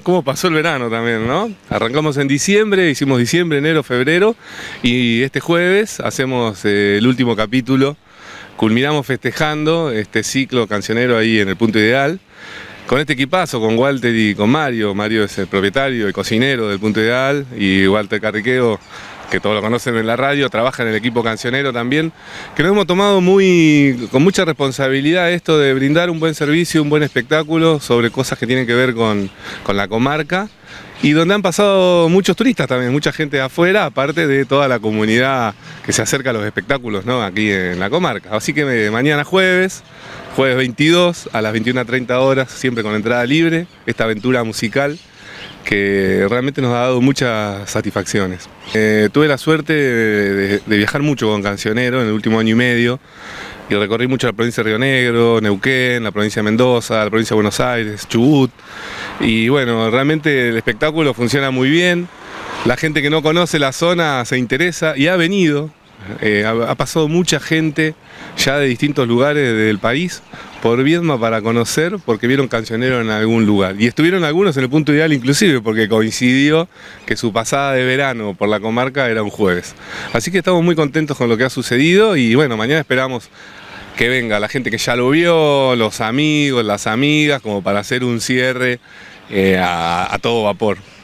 cómo pasó el verano también, ¿no? Arrancamos en diciembre, hicimos diciembre, enero, febrero y este jueves hacemos el último capítulo. Culminamos festejando este ciclo cancionero ahí en el Punto Ideal. Con este equipazo, con Walter y con Mario. Mario es el propietario y cocinero del Punto Ideal y Walter Carriqueo, que todos lo conocen en la radio, trabaja en el equipo cancionero también, que nos hemos tomado con mucha responsabilidad esto de brindar un buen servicio, un buen espectáculo sobre cosas que tienen que ver con la comarca y donde han pasado muchos turistas también, mucha gente de afuera, aparte de toda la comunidad que se acerca a los espectáculos, ¿no?, aquí en la comarca. Así que mañana jueves 22 a las 21:30 horas, siempre con entrada libre, esta aventura musical que realmente nos ha dado muchas satisfacciones. Tuve la suerte de viajar mucho con Cancionero en el último año y medio y recorrí mucho la provincia de Río Negro, Neuquén, la provincia de Mendoza, la provincia de Buenos Aires, Chubut, y bueno, realmente el espectáculo funciona muy bien, la gente que no conoce la zona se interesa y ha venido. Ha pasado mucha gente ya de distintos lugares del país por Viedma para conocer, porque vieron Cancionero en algún lugar. Y estuvieron algunos en el Punto Ideal inclusive, porque coincidió que su pasada de verano por la comarca era un jueves. Así que estamos muy contentos con lo que ha sucedido y bueno, mañana esperamos que venga la gente que ya lo vio, los amigos, las amigas, como para hacer un cierre a todo vapor.